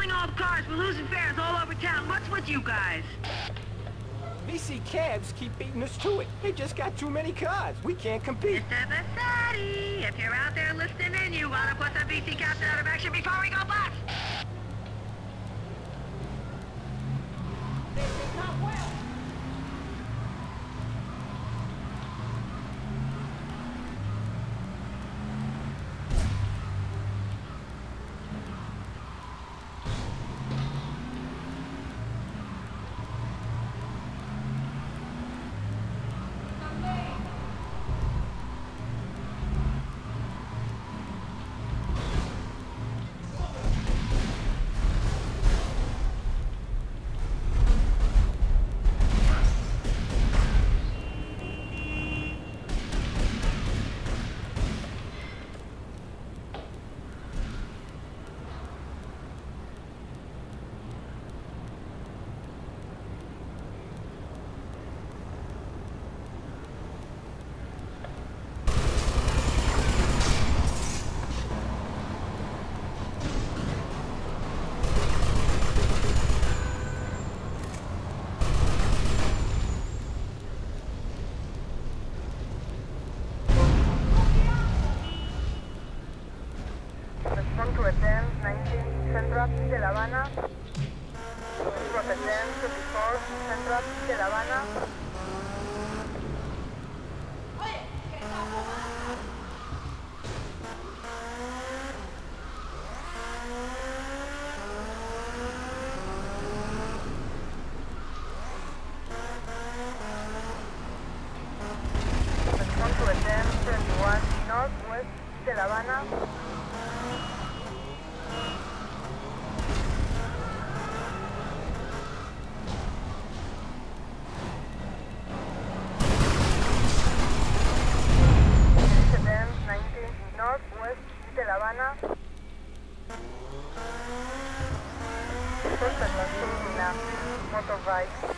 killing all the cars. We're losing fares all over town. What's with you guys? VC cabs keep beating us to it. They just got too many cars. We can't compete. Mr. Vasati, if you're out there listening, you wanna put the VC captain out of action before we go bust? This is not well. Respond to attend 19 Central de La Habana. Attend 24 Central de La Habana. Respond to attend 21 Northwest de La Habana. Northwest de La Habana. Suspect la Surina, motorbike.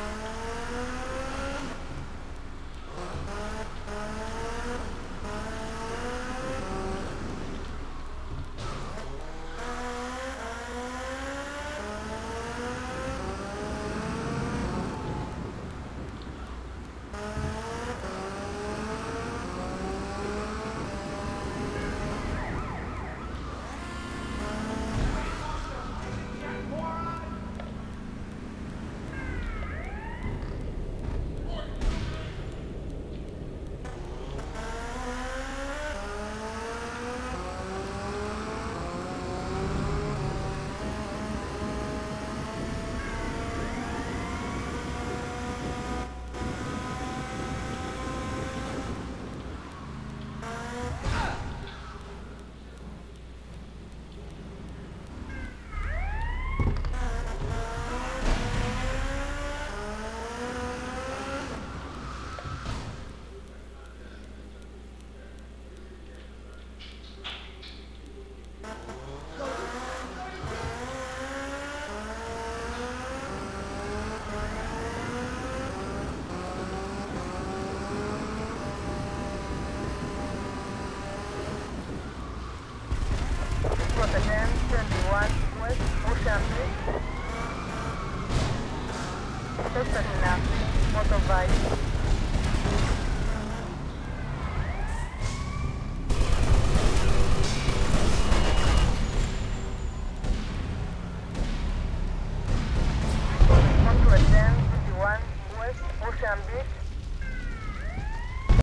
Attend 21 West Ocean Beach. Suspect na motorbike. Respond to attend 21 West Ocean Beach.